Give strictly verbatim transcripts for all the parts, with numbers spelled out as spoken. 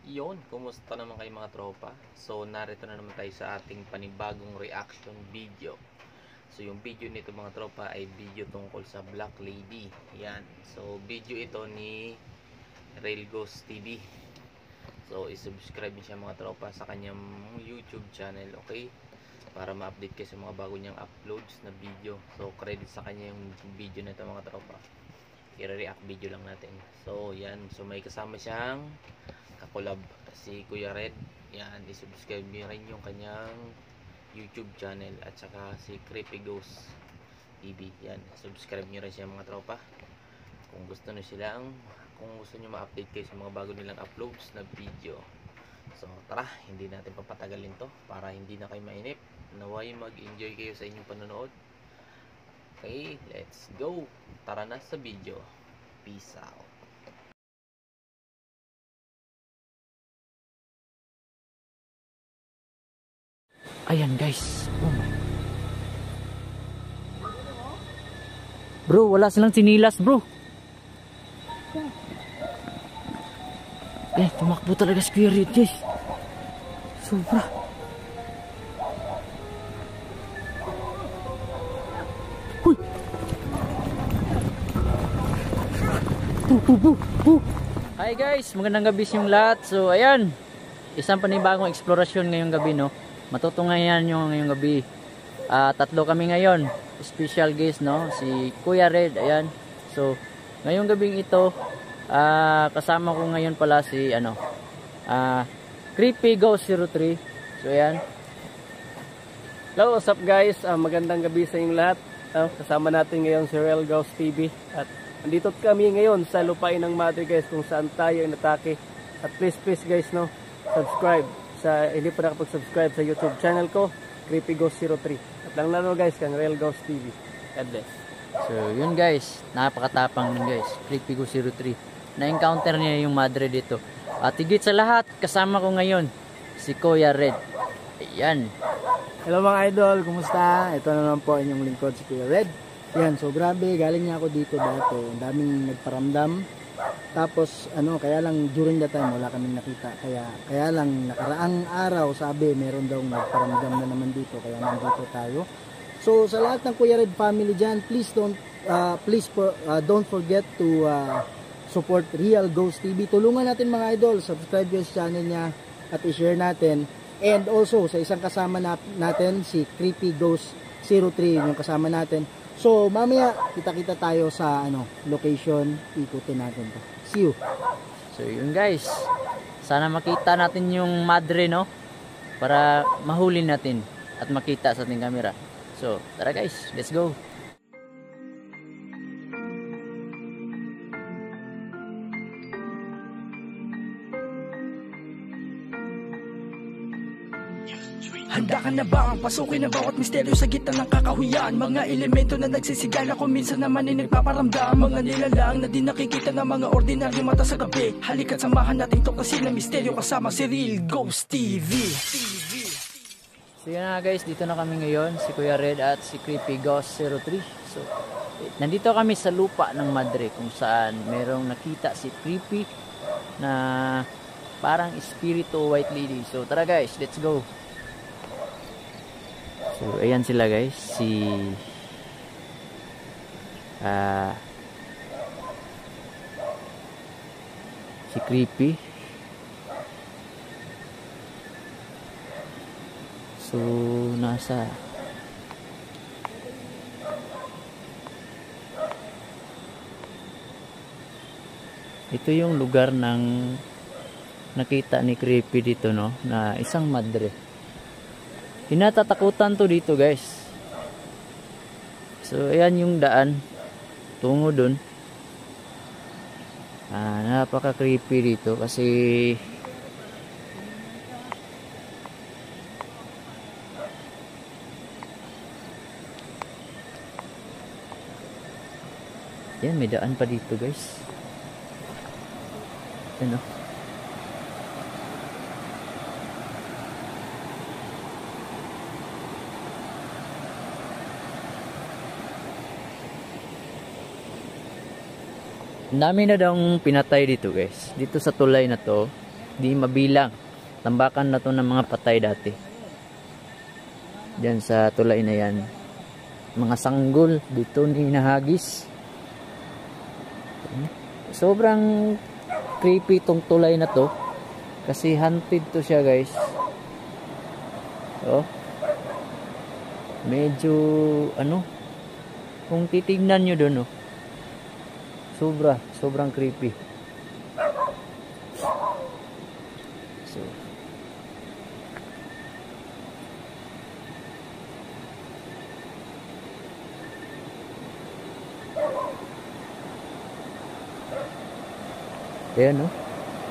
Yon, kumusta naman kayo mga tropa? So, narito na naman tayo sa ating panibagong reaction video. So, yung video nito mga tropa ay video tungkol sa Black Lady. Yan. So, video ito ni Rail Ghost T V. So, isubscribe niyo siya mga tropa sa kanyang YouTube channel, okay? Para ma-update kayo sa mga bago niyang uploads na video. So, credit sa kanya yung video nito mga tropa. I-react video lang natin. So, yan. So, may kasama siyang kakolab si Kuya Red. Yan, i-subscribe niyo rin yung kanyang YouTube channel at saka si Creepy Ghost T V. Yan, subscribe niyo rin siya mga tropa. Kung gusto niyo silang, kung gusto niyo ma-update kayo sa mga bago nilang uploads na video. So, tara, hindi natin papatagalin to para hindi na kayo mainip. Naway mag-enjoy kayo sa inyong panonood. Okay, let's go. Tara na sa video. Peace out. Ayan guys, oh my. Bro, wala silang sinilas bro. Eh, tumakbo talaga si Kuya Red guys. Sobra. Uy. Uh, uh, uh, uh. Hi guys, magandang gabi sa inyong lahat. So ayan, isang panibagong eksplorasyon ngayong gabi no. Matutungayan nyo ngayong gabi. Uh, tatlo kami ngayon. Special guest, no? Si Kuya Red, ayan. So, ngayong gabing ito, uh, kasama ko ngayon pala si, ano, uh, Creepy Ghost zero three. So, ayan. Hello, what's up guys? Uh, magandang gabi sa inyong lahat. Uh, kasama natin ngayon si Rail Ghost T V. At nandito kami ngayon sa lupain ng Madre guys, kung saan tayo inatake. At please, please guys, no, subscribe. Sa hindi pa nakapag-subscribe sa YouTube channel ko, Creepy Ghost zero three. At lang lalo guys, kang Rail Ghost T V. God bless. So, yun guys, napakatapang nun guys, Creepy Ghost zero three. Na-encounter niya yung madre dito. At higit sa lahat, kasama ko ngayon, si Kuya Red. Ayan. Hello mga idol, kumusta? Ito na naman po inyong lingkod si Kuya Red. Yan, so grabe, galing niya ako dito dati. Ang daming nagparamdam. Tapos ano, kaya lang during that time wala kaming nakita. Kaya kaya lang nakaraang araw sabi meron daw nagparamdam na naman dito, kaya nandito tayo. So sa lahat ng Kuya Red family diyan, please don't uh, please for, uh, don't forget to uh, support Real Ghost T V. Tulungan natin mga idol, subscribe yung channel niya at i-share natin. And also sa isang kasama na, natin si Creepy Ghost zero three yung kasama natin. So, mamaya, kita-kita tayo sa ano location. Ikutin natin to. See you. So, yun guys. Sana makita natin yung madre, no? Para mahuli natin at makita sa ating camera. So, tara guys. Let's go. Handa ka na ba ang pasukin ang bawat misteryo sa gitna ng kakahuyan? Mga elemento na nagsisigala kung minsan naman ay nagpaparamdam. Mga nilalang na di nakikita ng mga ordinaryo mata sa gabi. Halika't samahan natin tuklasin ang misteryo kasama si Real Ghost T V. So yun na guys, dito na kami ngayon, si Kuya Red at si Creepy Ghost zero three. So, nandito kami sa lupa ng madre kung saan merong nakita si Creepy na parang espiritu white lady. So tara guys, let's go. So, ayan sila guys, si uh, si Creepy. So, nasa ito yung lugar ng nakita ni Creepy dito, no, na isang madre. Hinatatakutan to dito guys. So ayan yung daan tungo dun. Ah, napaka creepy dito kasi yan, may daan pa dito guys. Ano? Dami na daw pinatay dito guys. Dito sa tulay na to, di mabilang. Tambakan na to ng mga patay dati. Diyan sa tulay na yan. Mga sanggol dito ni nahagis. Sobrang creepy tong tulay na to. Kasi haunted to siya, guys. Oh. Medyo ano, kung titignan nyo doon, oh. Sobra, sobrang creepy. So, ayan, no?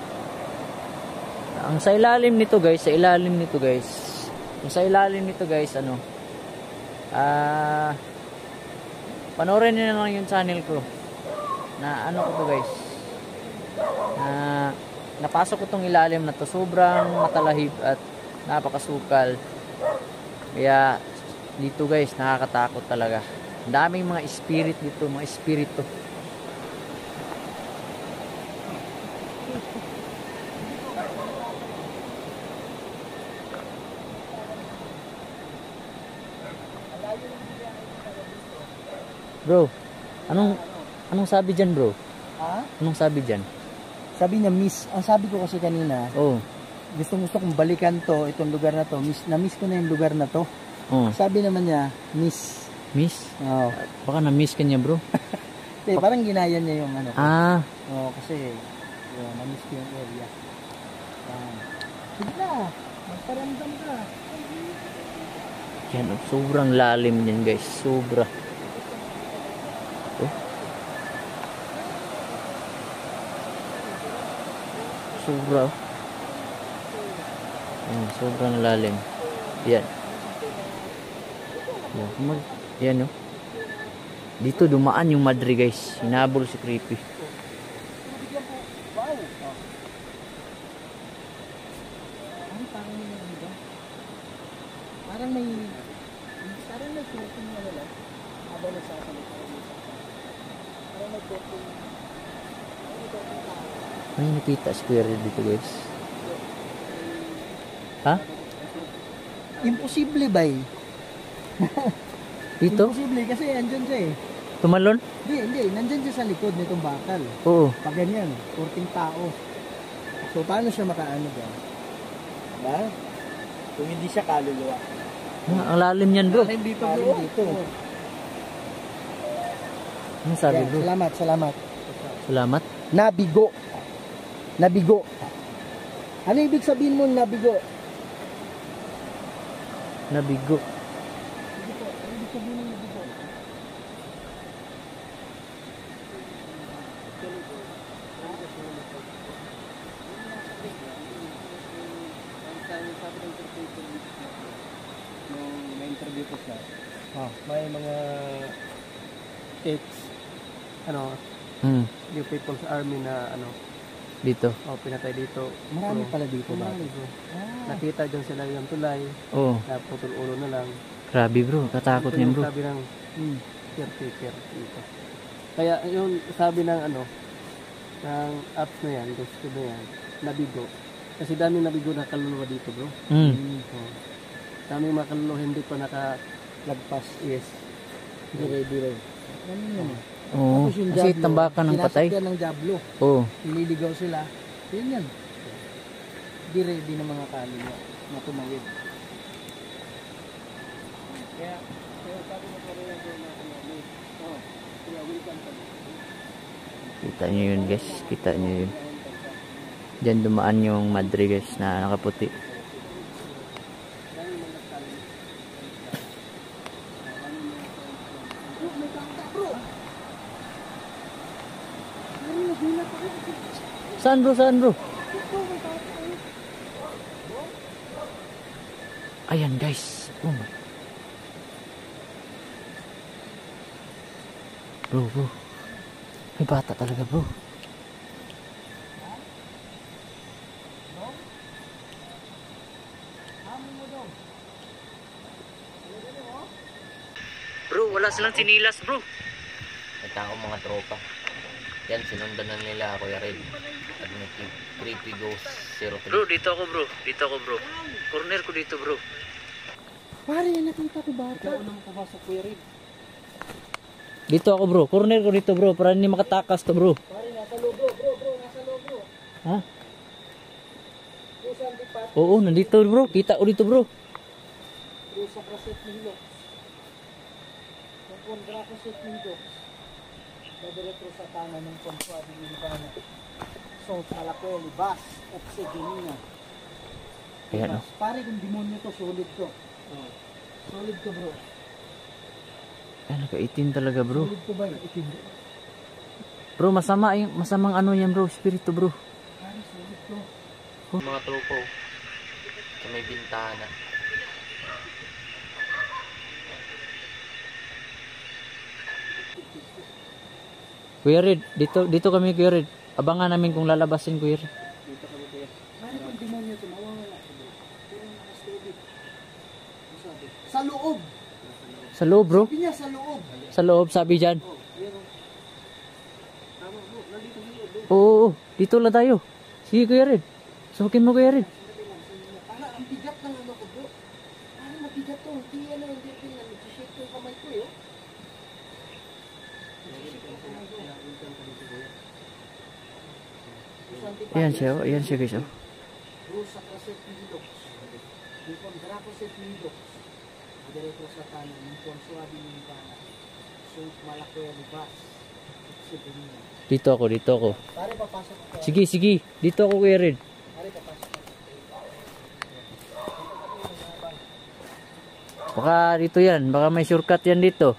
Ang sa ilalim nito, guys, sa ilalim nito, guys. Ang sa ilalim nito, guys, ano? Ah, panoorin niyo na lang yung channel ko. Na ano ko to, guys. Na napasok ko tong ilalim na to. Sobrang matalahib at napakasukal. Kaya dito, guys, nakakatakot talaga. Ang daming mga spirit dito, mga espiritu. Bro, anong anong sabi diyan, bro? Ha? Anong sabi diyan? Sabi niya, miss. Ang sabi ko kasi kanina, Oh. gustong gusto kong balikan to, itong lugar na to. Miss, na-miss ko na yung lugar na to. Oh, Sabi naman niya, miss. miss. Oh. Baka na-miss ka niya, bro. Eh, parang ginaya niya yung ano. ko. Ah, Oh, kasi yun, na-miss ko yung area. Ah. Sige na, magparamdam ka. yan, oh, sobrang lalim niyan, guys. Sobra. Oh. Sobra. Oh. Oh, sobrang lalim. Yan. Yan, mag, yan, oh. Dito dumaan yung madre, guys. Hinabol si Creepy. Parang may, parang may curtain na wala. Habang nagsasalita. Parang may curtain. May nakita square dito, guys. Ha? Imposible ba eh? Dito? Imposible kasi andyan siya eh. Tumalon? Hindi, hindi. Nandyan siya sa likod nitong bakal. Oo. Pag ganyan, kurting tao. So, paano siya makaano ba? Diba? Kung hindi siya kaluluwa. Ah, ang lalim yan, bro. Lalim dito, bro. Dito. Ano sabi, Yan, bro? salamat, salamat. Salamat. Nabigo. Nabigo. Ano ibig sabihin mo nabigo? Nabigo. Nung na-interview ko siya, Oh. may mga ex, ano, Hmm. yung People's Army na, ano, Dito. oh, pinatay dito. Marami Bro, pala dito ba? marami, bro. Ah. Nakita dyan sila yung tulay, Oo. na putol ulo na lang. Grabe, bro. Katakot Ito niyan, yung bro. sabi ng Hmm. caretaker dito. Kaya yung sabi ng ano, ng apps na yan, gusto na yan, nabigo. Kasi daming nabigo na kaluluwa dito, bro. Hmm. Oh. Daming mga kaluluwa hindi pa nakalagpas. Yes. Dire-dire. Ano yun eh? Oo. Tapos yung Kasi Diablo, tambakan ng patay. sinasakyan ng Diablo. Oo. Nililigaw sila. Yun yan. Dire-dire ng mga kaluluwa na tumawid. Kaya, kaya sabi mo pa rin lang na ano, oh, kaya welcome ka. Kita nyo yun, guys. Kita nyo yun. Diyan dumaan yung madre, guys, na nakaputi. Saan, bro? Saan, bro? Ayan, guys. Oh my. Bro, bro. May bata talaga, bro. Bro, wala silang sinilas, bro. May tao mga tropa. Yan, sinundan na nila Kuya Red at Nicky. Creepy Ghost zero three. Bro, dito ako bro. Dito ako bro. Corner ko dito bro. Pare, nakita ko bata. Ikaw unang pumasok, Kuya Red. Dito ako bro. Corner ko dito bro. Para hindi makatakas to bro. Pare, nasa loob bro, bro, bro, nasa loob bro. Ha? Bro, saan di pa? Oo, nandito bro. Kita ko dito bro. Bro, sa kraset ni Hilux. Yung kontra kraset ni Hilux. Dadiretro sa tanan ng Consuado ni Libana. So, Malakweli, Bas, Oxygenina. Ayan oh. Pare, kung demonyo to, solid to. Solid to bro. Ay, naka-eighteen talaga bro. Solid to ba yun? Bro, masama yung, masamang ano yan bro. Spirito bro. Pare, solid to. Mga tropa oh. Sa may bintana. Kuya Red, dito, dito kami Kuya Red. Abangan namin kung lalabasin Kuya Red. Pare, kung demonyo to, mawawala to bro. Pero nakasteady. Ano sabi? Sa loob. Sa loob bro. Sabi niya, sa loob. Sa loob sabi dyan. Oo, oo, dito lang tayo. Sige Kuya Red. Sukin mo Kuya Red. Para ang bigat ng ano ko bro. Para mabigat to. Hindi ano, hindi tingnan. Nag-shake yung kamay ko eh. Ayan siya, oh. Ayan siya guys oh. Bro, sa kaset ni Hilux. Yung kontra kaset ni Hilux. Diretro sa tanan. Yung konsuado ni Libana. So, Malakweli, Bas, Oxygenina. Dito ako, dito ako. Pare, papasok ko. Sige, sige. Dito ako Kuya Red. Pare, papasok ko. Baka dito yan. Baka may shortcut yan dito.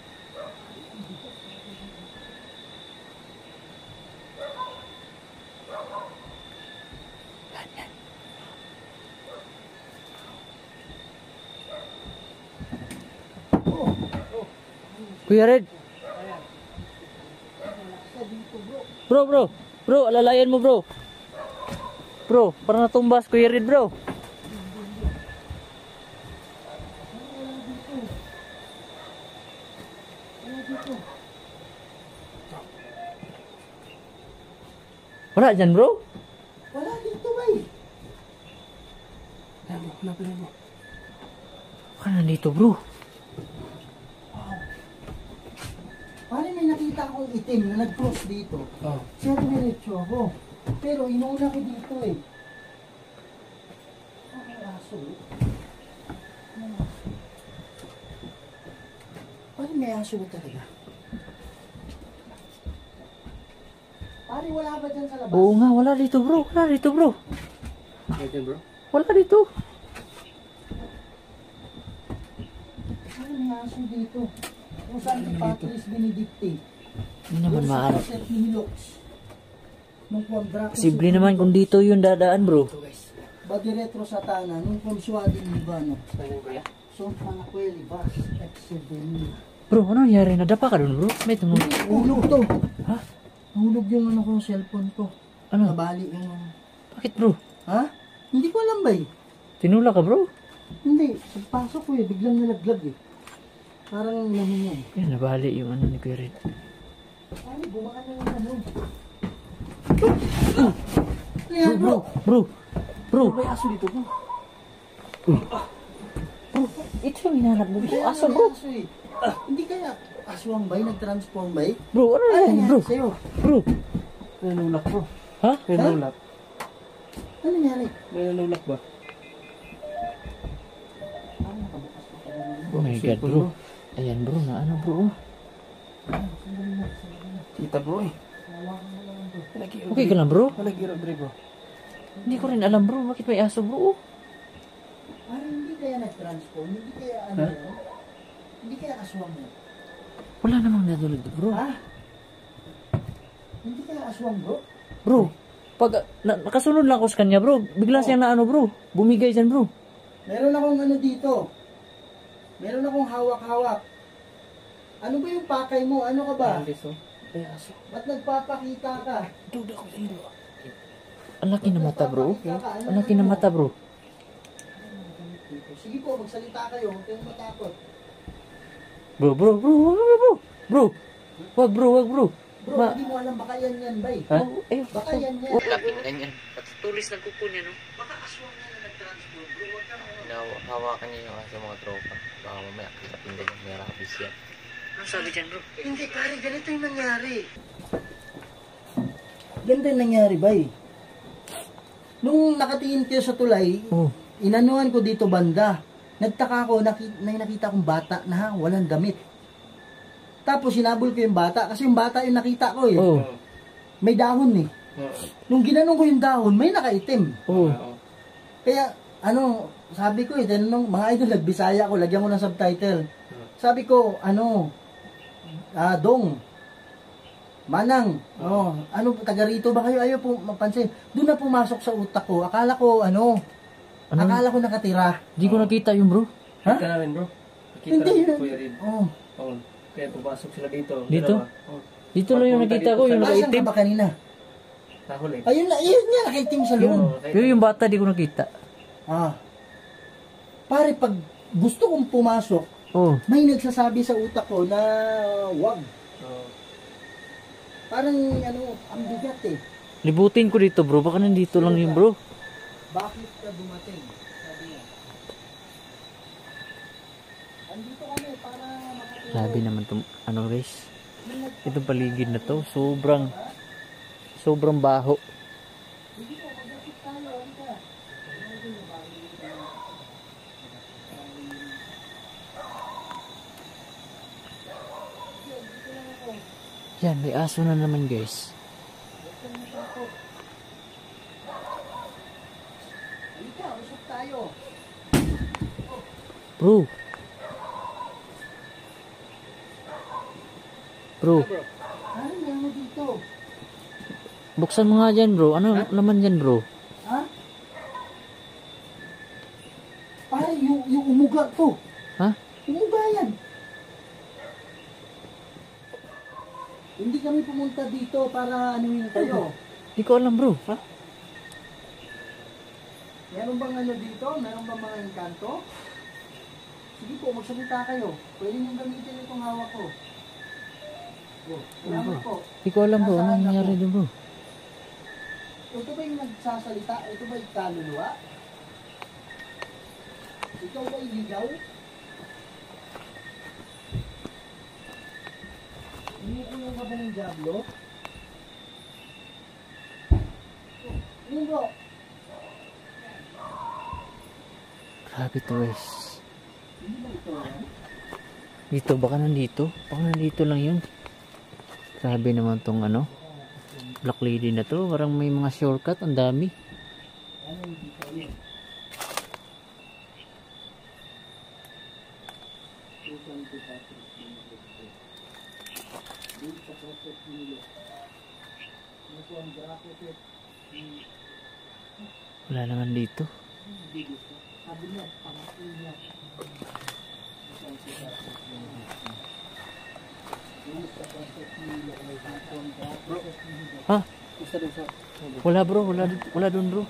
Kuya Red. Bro, bro. Bro, alalayan mo bro. Bro, parang natumbas Kuya Red bro. Wala dyan bro? Wala dito ba eh. Hanapin mo. Baka nandito bro. Pare, may nakita akong itim na nag-cross dito. Oh. Siya dumiretso ako. Pero inuuna ko dito eh. Ang aso eh. Ang aso. Pare, may aso ba talaga? Pare, wala ba dyan sa labas? Oo nga, wala dito bro. Wala dito bro. Ito bro. Wala dito. Pare, may aso dito. Kung saan ni Patrice Benedicti. Hindi naman maano. Sa kaset ni Hilux. Nung kontra Posible naman kung dito yung dadaan bro. ba diretro sa tanan, nung konsuado ni Libano. So, Malakweli, Bas, Oxygenina. Bro, ano nangyari? Nadapa ka dun bro? May tumunog. Hulog to. Ha? Hulog yung ano ko, cellphone ko. Ano? Nabali yung... Bakit bro? Ha? Hindi ko alam ba eh. Tinula ka bro? Hindi. Pagpasok ko eh, biglang nalaglag eh. Parang nahinga eh. Yan, nabali yung ano ni Kuya Red. Ay, bumakan na yung ano. Ano yan bro? Bro! Bro! May aso dito bro. Bro! Ito yung hinahanap mo bro. Kaya Aso may bro! aso eh. Hindi kaya aswang ba? Nag-transform ba eh? Bro, ano Ano yan nangyari bro? sa'yo? Bro! May nanulak bro. Ha? May Ha? nanulak. Ano nangyari? May nanulak ba? Oh my god bro. Ayan bro, na ano bro? Kita bro eh. Okay ka lang bro? Malagi Rodrigo. Hindi ko rin alam bro. Bakit may aso bro? Parang hindi kaya nag-transform? Hindi kaya ano Ha? yun? Hindi kaya aswang yun? Wala namang natulog bro. Ha? Hindi kaya aswang bro? Bro, pag na, nakasunod lang ako sa kanya bro, bigla siyang na ano bro, bumigay dyan bro. Meron akong ano dito. Meron akong hawak-hawak. Ano ba yung pakay mo? Ano ka ba? Aliso. May aso. Ba't nagpapakita ka? Duda ko din bro. Ang laki na mata bro. Ang laki na mata bro. Sige po, magsalita kayo. Huwag kayong matakot. Bro, bro, bro, wag bro, bro. Bro, wag bro, wag bro. Bro, Ma- hindi mo alam baka yan yan ba eh. Ha? Ay, Baka yan yan. Lapit na yan. bilis nagkuko niya, no? Hinaw- hawakan niya yung kasi mga tropa. Baka mamaya kitapin din yung may rabies yan. Ano sabi dyan, bro? Hindi, pare, ganito yung nangyari. Ganito yung nangyari, bay. Nung nakatingin kayo sa tulay, Oh. inanuhan ko dito banda. Nagtaka ako, naki, may nakita akong bata na walang damit. Tapos sinabol ko yung bata, kasi yung bata yung nakita ko eh. Oh. May dahon eh. Nung ginanong ko yung dahon, may nakaitim. Oh. Kaya, ano, sabi ko eh, tinanong, mga idol, nagbisaya ko, lagyan ko ng subtitle. Sabi ko, ano, ah, Dong, Manang, oh, ano, taga rito ba kayo? Ayaw po mapansin. Doon na pumasok sa utak ko. Akala ko, ano, Ano? akala ko nakatira. Di ko nakita yung bro. Ha? Kita namin bro. Kita Hindi namin yun. Kuya Red. Oh, Oh, kaya pumasok sila dito. Dito? Dalawa. Oh, Dito lang yung nakita ko, yung asan ka nakaitim. ba kanina? nahuli. Ayun na, ayun nga, nakaitim sa loob. Oh, kaya- Pero yung bata di ko nakita. Ah. Pare, pag gusto kong pumasok, Oh. may nagsasabi sa utak ko na wag. Oh, Parang, ano, ang bigat eh. Libutin ko dito bro, baka nandito lang yun bro. Bakit ka dumating? Sabi niya. Andito kami para makatulong. Grabe naman itong ano guys. Itong paligid na to, sobrang sobrang baho. Yan, may aso na naman guys. Halika, usap tayo. Bro. Bro, Ano yan mo dito? buksan mo nga dyan bro. Ano naman dyan bro? Ha? Pare, yung, yung umuga to. Ha? Umuga yan. Hindi kami pumunta dito para anuhin kayo. Di ko alam bro. Ha? Meron bang ano dito? Meron bang mga engkanto? Sige po, magsalita kayo. Pwede niyong gamitin itong hawak ko. Oh, salamat po. Di ko alam bro. Ano nangyari doon bro? Ito ba yung nagsasalita? Ito ba yung kaluluwa? Ikaw ba iligaw? Inikulong ka ba ng Diablo? Lindo! Grabe to guys. Hindi ba ito yan? Dito, baka nandito. Baka nandito lang yun. Grabe naman tong ano. Black Lady na to. Parang may mga shortcut. Ang dami. Ano yung dito yun? Wala naman dito. Sabi niya, pangapin niya. Ha? isa rin sa... Wala bro. Wala, wala doon bro.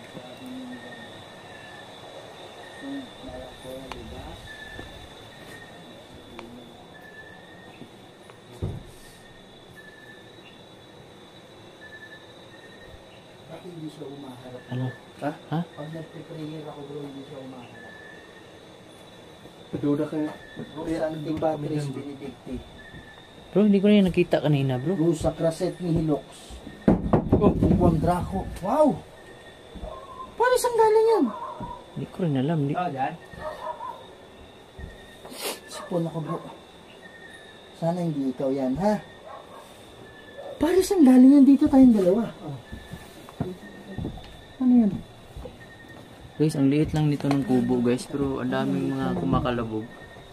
Bakit hindi siya umaharap? Ano? Ha? Ha? Pag nagpe-prayer ako bro, hindi siya umaharap. Duda ka nga. Santi Patris Benedicti. Bro, hindi ko na yung nakita kanina bro. Rusa Craset ni Hilux. Oh, Buwang Draco. Wow! Paano saan galing yan? Hindi ko rin alam. Di... Ah, dyan? Sipon ako bro. Sana hindi ikaw yan, ha? Paano saan galing yan? Dito tayong dalawa. Oh. Ano yan? Guys, ang liit lang nito ng kubo guys. Pero ang daming mga kumakalabog.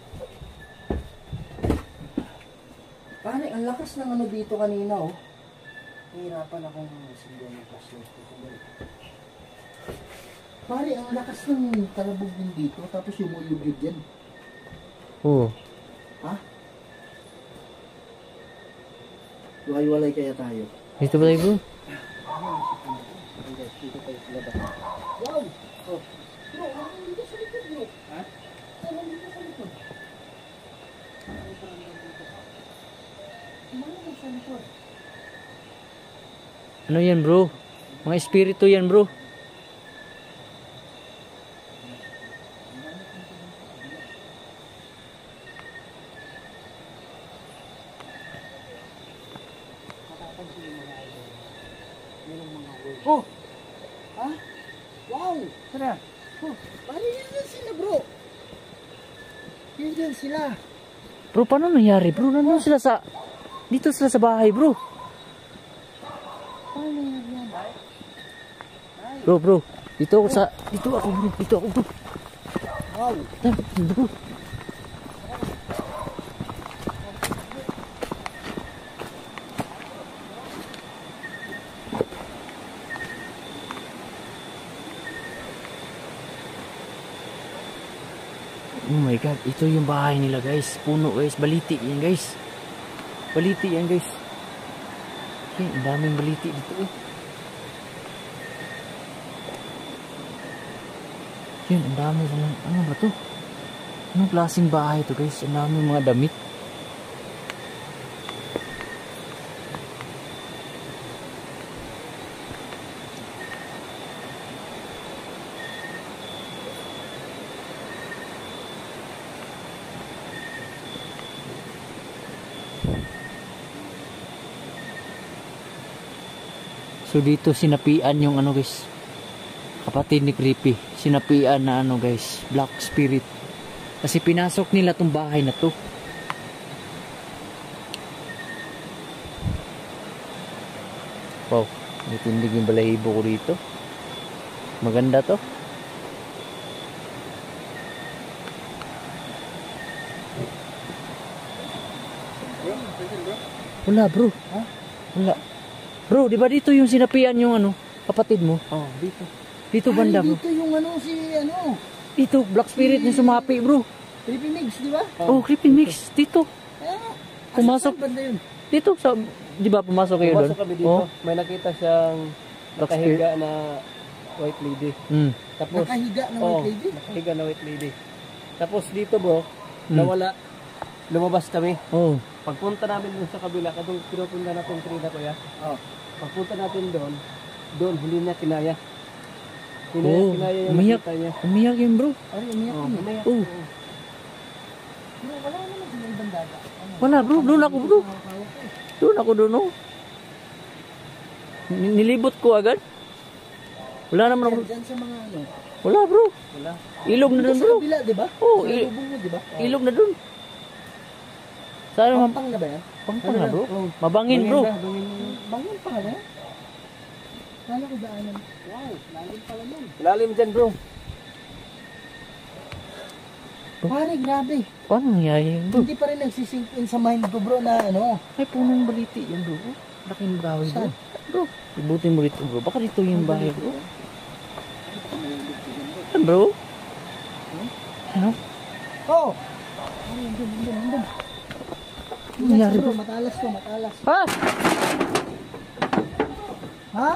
Pare, ang lakas ng ano dito kanina, oh. Hihirapan akong sindihan ng flashlight ko. Pare, ang lakas ng talabog din dito, tapos yumuyugid yan. Oo. Ha? Walay-walay kaya tayo. Dito ba tayo bro? Ay, guys, dito tayo sa labas. Wow! Oh. Bro, ano dito sa likod, bro? Ha? Ano dito sa likod? Ano sa likod? Ano yan bro? Mga espiritu yan bro. Oh! Ha? Wow! Tara! Oh, pare yan yan sila bro! Yan yan sila! Bro, paano nangyari bro? Nandun sila sa... Dito sila sa bahay bro. Paano yan yan? Bro, bro. Dito ako sa... Dito ako bro. Dito ako bro. Wow! Tara, bro. Oh my god, ito yung bahay nila guys. Puno guys, baliti yan guys. Baliti yan guys. Okay, ang daming baliti dito eh. Yun, ang dami lang. Ano ba to? Anong klaseng bahay to guys? Ang daming mga damit. So dito sinapian yung ano guys, kapatid ni Creepy, sinapian na ano guys, black spirit. Kasi pinasok nila tong bahay na to. Wow, natindig yung balahibo ko dito. Maganda to. Wala bro. Ha? Wala. Bro, di ba dito yung sinapian yung ano, kapatid mo? Oh, dito. Dito banda bro. Dito yung ano si ano, Dito, black spirit na sumapi bro. Creepy Mix, di ba? Oh, creepy mix. Dito. Ah, Pumasok. asan banda yun? Dito sa, di ba pumasok kayo doon? Pumasok kami dito. Oh. May nakita siyang Black nakahiga na white lady. Mm. Tapos, Nakahiga ng oh, white lady? nakahiga na white lady. Tapos dito bro, Hmm. nawala. Lumabas kami. Oh. Pagpunta namin dun sa kabila, katong pinupunta natin trina kuya. Oh. Pagpunta natin doon, doon hindi niya kinaya. Hindi niya Oh, kinaya yung umiyak. nakita niya. Umiyak yun bro. Ay, umiyak Oh, yun eh. umiyak. Oh. Bro, wala naman sila ibang daga. Ano? Wala bro, doon ako bro. Nakakawak ko eh. Doon ako doon oh. Ni- Nilibot ko agad. Wala naman ako. Diyan sa mga ano. Wala bro. Wala. Ilog na Dito doon sa bro. kabila, di ba? Oh, Sa il- lubong mo, di ba? Ilog na doon. Sana mam Pampang na ba yan? pangpang na bro. Oh. Mabangin bro. Bangin na, bangin na. Bangon pa nga. Kala ko daanan. Wow, lalim pala nun. Lalim dyan bro. Pare, grabe. Paano nangyari yun bro? Hindi pa rin nagsisink in sa mind ko bro na ano. Ay punong baliti yan bro. Laking bahay bro. Saan? Bro, ibutin mo rito bro. Baka dito yung bahay bro. Yan bro. Ano? Oh! Ay, andun, andun, andun. Ano nangyari bro? Matalas to, matalas. Ha? Ha?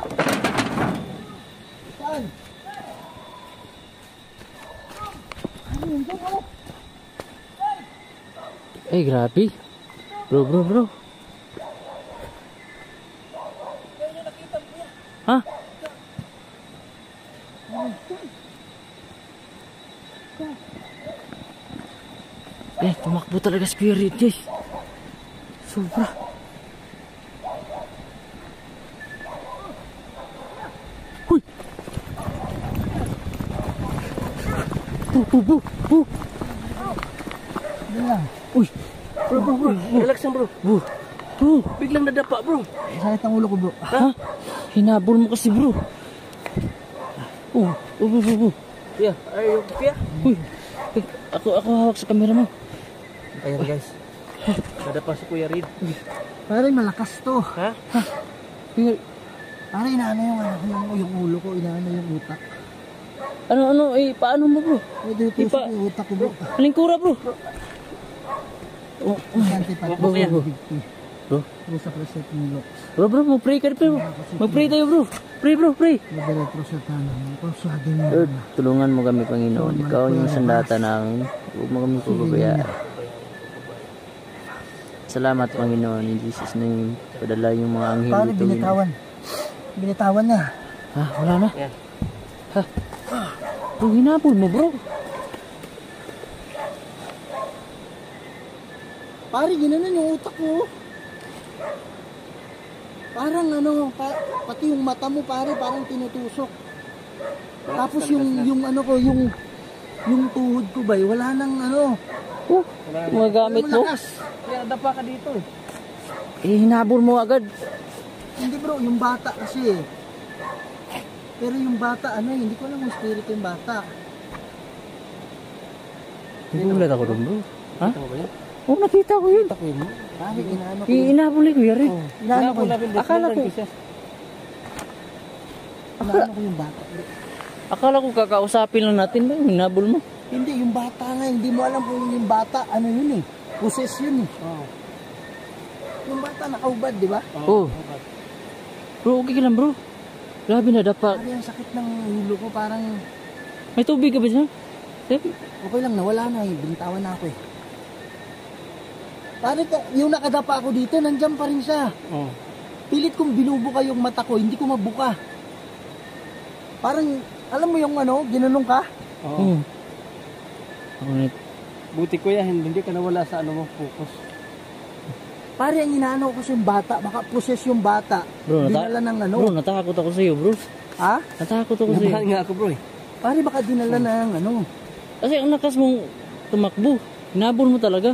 Saan? Ano yun doon? Oh? Eh grabe. Bro bro bro. Ha? Eh, tumakbo talaga spirit guys. Sobra. Huy! Bu, bu, bu, bu. Doon lang. Uy! Bro, bro, bro. Relax lang bro. Bu. Bro, Biglang nadapa bro. Sakit ang ulo ko bro. ha? Hinabol mo kasi bro. Oh, oh, bu, bu, bu. Yeah, are you okay? Uy! Eh, Ako, ako hawak sa camera mo. Ayan guys. Nadapa si Kuya Reed. Pare, malakas to. Ha? Pero, Pare, inaano yung, ano, yung, yung ulo ko, inaano yung utak. ano, ano, eh, paano mo bro? Ay, dito Ipa- sa utak ko bro. Halingkura bro. Oh, Sante pa. Bro, bro, bro. Bro, Usap na siya ng looks. bro, bro, mag-pray ka bro. Mag-pray tayo bro. Pray bro, pray. Madalit pro sa tanong. Konsyado niya. Lord, tulungan mo kami Panginoon. Ikaw yung sandata namin. Huwag mo kami pababayaan. Salamat Panginoon. In Jesus name, padala yung mga anghel Pare, dito. binitawan. Binitawan niya. Ha, wala na? Yan. Ha? Bro, hinapon mo bro. Pare, ginanon yung utak ko. Parang ano, pa, pati yung mata mo pare, parang tinutusok. Tapos yung, yung ano ko, yung, yung tuhod ko ba, wala nang ano. Oh, mga gamit mo. Lakas. Kaya dapa ka dito eh. Eh, hinabol mo agad. Hindi bro, yung bata kasi eh. Pero yung bata, ano eh, hindi ko alam yung spirit yung bata. Nagulat ako doon, bro. Ha? Ito ba yan? Oh, nakita ko yun. Takwin mo. Pare, inaano ko. Hinabol ni Kuya Red. Oh, inaano ko. Akala ko, Inaano ko yung bata. akala ko kakausapin lang natin ba? Hinabol mo. Hindi, yung bata nga, hindi mo alam kung yung bata, ano yun eh. Possess yun eh. Oo. Yung bata nakaubad, di ba? Oh. Bro, okay ka lang, bro. Grabe na, dapa. Pare, ang sakit ng ulo ko, parang May tubig ka ba dyan? Eh, okay lang, nawala na eh. Bintawan na ako eh. Pare, ka- yung nakadapa ako dito, nandiyan pa rin siya. Oo. Pilit kong binubuka yung mata ko, hindi ko mabuka. Parang, alam mo yung ano, ginanong ka? Oo. Hmm. Ngunit, Buti ko yan, hindi ka nawala sa ano mo, focus. Pare, ang inaano ko sa yung bata, baka possess yung bata. bro, nata Dinala ng ano. bro, natakot ako sa'yo, bro. Ha? Natakot ako sa'yo. Nabahan nga ako bro eh. Pare, baka dinala ng ano. Kasi ang lakas mong tumakbo. Hinabol mo talaga.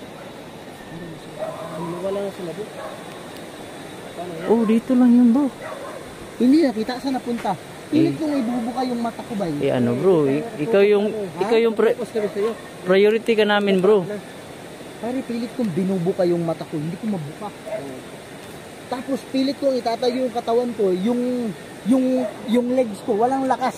Nawala na sila bro. Oh, dito lang yun, bro. Hindi nakita, saan napunta? Pilit kong ibubuka yung mata ko ba Eh ano, bro? I- ikaw yung, ikaw yung pri- Focus kami sa'yo. priority ka namin, bro. Pare, pilit kong binubuka yung mata ko, hindi ko mabuka. Tapos pilit kong itatayo yung katawan ko, yung yung yung legs ko, walang lakas.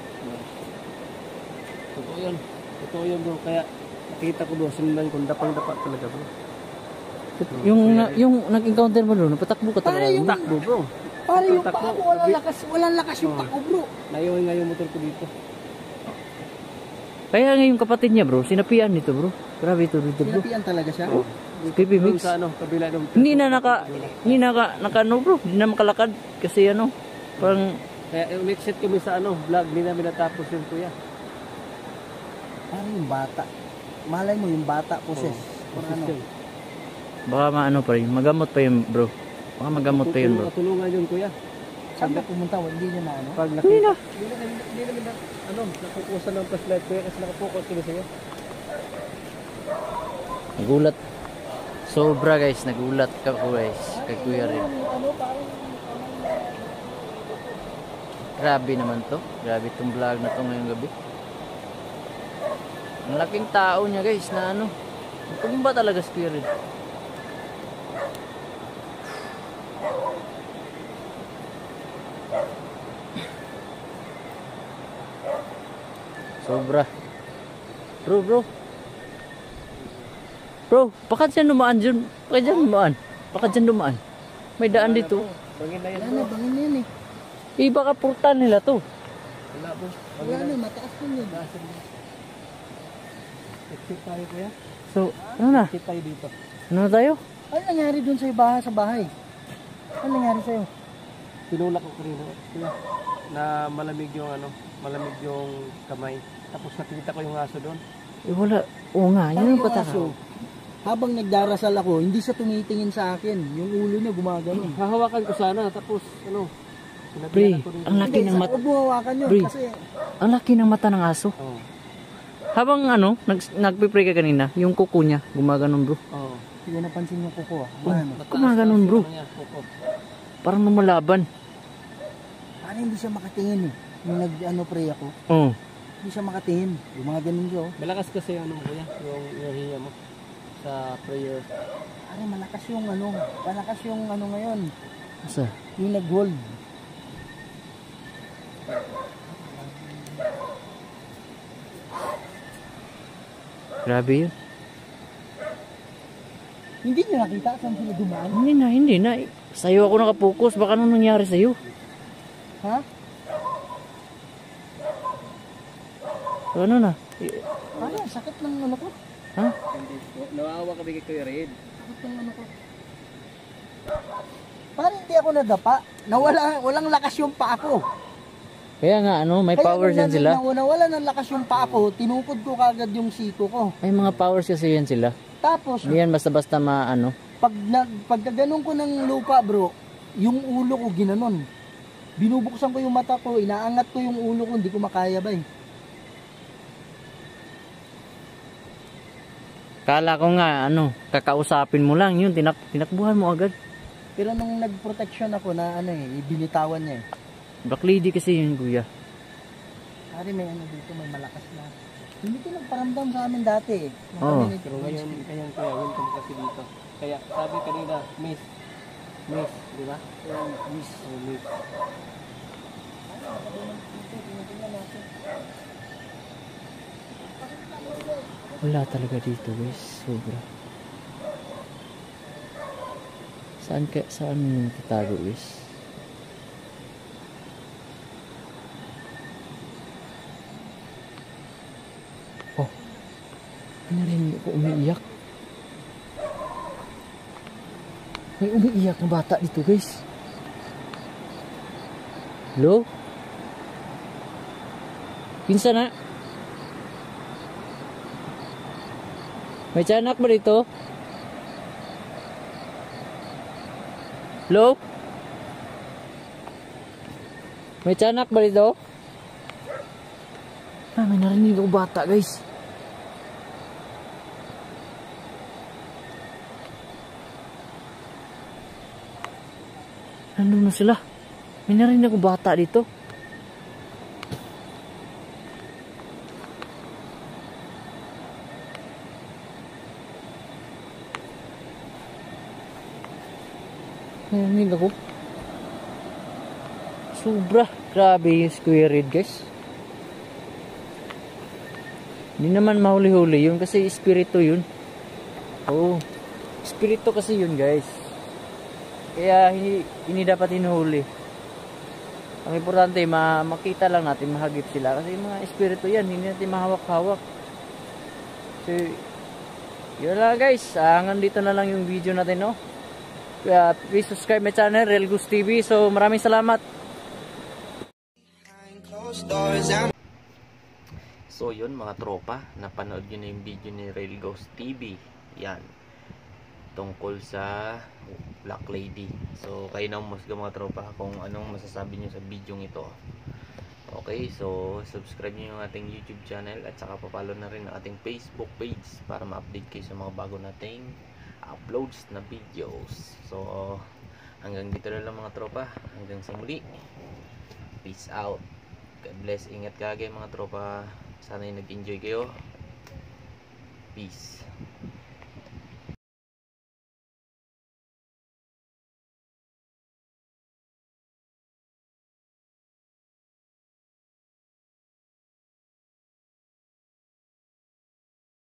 Totoo yun. Totoo yun bro. Kaya nakita ko doon, sinundan ko, dapang-dapa talaga bro. Yung, na- yung nag-encounter mo, bro, napatakbo ka Pare, talaga. yung, Takbo bro. pare yung takbo. paa ko, walang lakas, walang lakas yung paa ko, bro. Naiwan nga yung motor ko dito. Kaya nga yung kapatid niya, bro, sinapian nito, bro. Grabe ito dito, bro. Sinapian talaga siya. Pipi Doon mix. sa ano, kabila ng... Hindi na naka, hindi na naka, naka ano, bro. Hindi na makalakad. Kasi ano, parang, Kaya yung next set kami sa ano, vlog, hindi namin natapos yung kuya. Pare yung bata. Malay mo yung bata possess. Kung ano. Yun. baka maano pa rin. Magamot pa yun, bro. Baka magamot pa yun, bro. Natulungan yun kuya. Saan ka pumunta? Hindi niya na ano. Pag nakita, hindi na. Hindi namin na, ano, nakukusan ng flashlight kuya kasi nakapokus kami sa'yo. Nagulat. Sobra, guys. Nagulat ka ko, guys. Kay Kuya rin. Grabe naman to. Grabe tong vlog na to ngayong gabi. Ang laking tao niya, guys, na ano. Tumba talaga si Kuya rin. Sobra. Bro, bro. Bro, baka dyan dumaan dyan. Baka dyan dumaan. Baka dyan dumaan. May daan dito. Bangin na yan Wala bro. na, bangin na yan eh. Eh, baka purtan nila to. Wala bro. Wala na, mataas na yun. Exit tayo kuya. So, ano na? Exit tayo dito. Ano na tayo? Ano nangyari dun sa bahay, sa bahay? Ano nangyari sa'yo? Tinulak ko kanina kuya. Na malamig yung ano, malamig yung kamay. Tapos nakita ko yung aso doon. Eh, wala. Oo nga, yun yung pataka. aso, habang nagdarasal ako, hindi siya tumitingin sa akin. Yung ulo niya gumagano. Hahawakan ko sana, tapos ano, Pre, sinabihan ko rin. ang laki ng mata. Huwag mo hawakan yun Pre. kasi Ang laki ng mata ng aso. Oo. Habang ano, nag, nagpipray ka kanina, yung kuko niya, gumaganon, bro. Oo. hindi ko napansin yung kuko ah. Ano? Gumaganon, bro. Ano niya, kuko. Parang lumalaban. Parang hindi siya makatingin eh. Yung nag ano pray ako, Oo. hindi siya makatingin. Yung mga ganun siya oh. Malakas kasi yung ano mo kuya, yung enerhiya mo sa prayer. Parang malakas yung ano, malakas yung ano ngayon. Asa? Yung nag-hold. Grabe yun. Hindi niya nakita saan sila dumaan. Hindi na, hindi na. Sa'yo ako nakapokus. Baka anong nangyari sa'yo? Ha? So, ano na? Parang sakit ng ano ko. Ha? Nawawa kami kay Kuya Red. Sakit ng ano ko. Parang hindi ako nadapa. Nawala, walang lakas yung paa ko. Kaya nga, ano, may Kaya powers nung yan sila. na- nawala ng lakas yung paa ko, tinukod ko kagad yung siko ko. May mga powers kasi yan sila. Tapos, Hindi yan basta-basta ma, ano. pag nag, pagkaganon ko ng lupa bro, yung ulo ko ginanon. Binubuksan ko yung mata ko, inaangat ko yung ulo ko, hindi ko makaya ba eh. Kala ko nga, ano, kakausapin mo lang yun, tinak tinakbuhan mo agad. Pero nung nag-protection ako na ano eh, ibinitawan niya eh. Black lady kasi yun, kuya. Pare, may ano dito, may malakas na. Hindi ko nagparamdam sa amin dati eh. Nung Oo. kami ni- Pero ngayon, ngayon kuya, welcome kasi dito. Kaya sabi kanina, miss, miss, di ba? Yung miss. Oh, miss. Wala talaga dito, guys. Sobra. Saan ka, saan yung tatago, guys? Oh. Narinig ko umiiyak. May umiiyak na bata dito, guys. Hello? Pinsan na? May tiyanak ba dito? Hello? May tiyanak ba dito? Ah, may narinig ako bata, guys. Nandun na sila. May narinig ako bata dito. Narinig ako. Sobra. Grabe yung square red, guys. Hindi naman mahuli-huli yun kasi espiritu yun. Oo. Espiritu kasi yun, guys. Kaya hindi, hindi dapat hinuhuli. Ang importante, ma makita lang natin, mahagip sila. Kasi yung mga espiritu yan, hindi natin mahawak-hawak. So, yun lang, guys. Ah, hanggang dito na lang yung video natin, no? Kaya please subscribe my channel, Real Ghost T V. So maraming salamat. So yun mga tropa, napanood nyo na yung video ni Real Ghost T V. Yan, tungkol sa Black Lady. So kayo na umusga mga tropa kung anong masasabi nyo sa video ito. Okay, so subscribe nyo yung ating YouTube channel at saka papalo na rin ang ating Facebook page para ma-update kayo sa mga bago nating uploads na videos. So hanggang dito na lang mga tropa, hanggang sa muli, peace out, God bless, ingat kagay mga tropa, sana nag-enjoy kayo, peace.